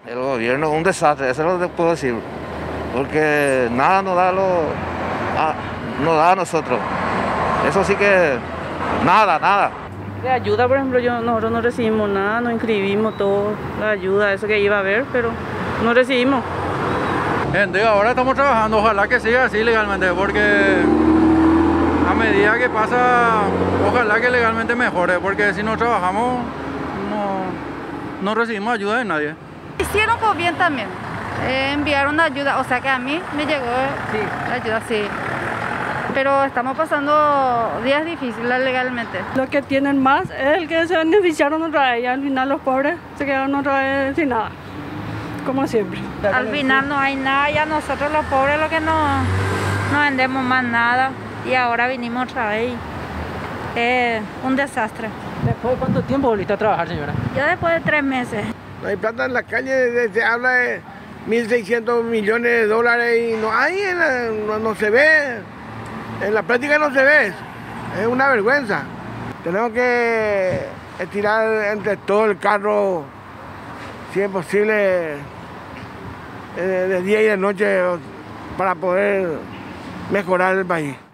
El gobierno es un desastre, eso es lo que puedo decir, porque nada nos da nos da a nosotros. Eso sí que nada. De ayuda, por ejemplo, nosotros no recibimos nada, nos inscribimos todo, la ayuda, eso que iba a haber, pero no recibimos. Gente, ahora estamos trabajando, ojalá que siga así legalmente, porque a medida que pasa, ojalá que legalmente mejore, porque si no trabajamos, no recibimos ayuda de nadie. Hicieron por bien también, enviaron ayuda, o sea que a mí me llegó la ayuda, sí. Pero estamos pasando días difíciles legalmente. Los que tienen más es el que se beneficiaron otra vez y al final los pobres se quedaron otra vez sin nada, como siempre. Al final no hay nada, ya nosotros los pobres lo que no vendemos más nada y ahora vinimos otra vez. Es un desastre. ¿Después de cuánto tiempo volviste a trabajar, señora? Yo después de 3 meses. No hay plata en la calle, se habla de 1.600 millones de dólares y no hay, no se ve. En la práctica no se ve, es una vergüenza. Tenemos que estirar entre todo el carro, si es posible, de día y de noche, para poder mejorar el país.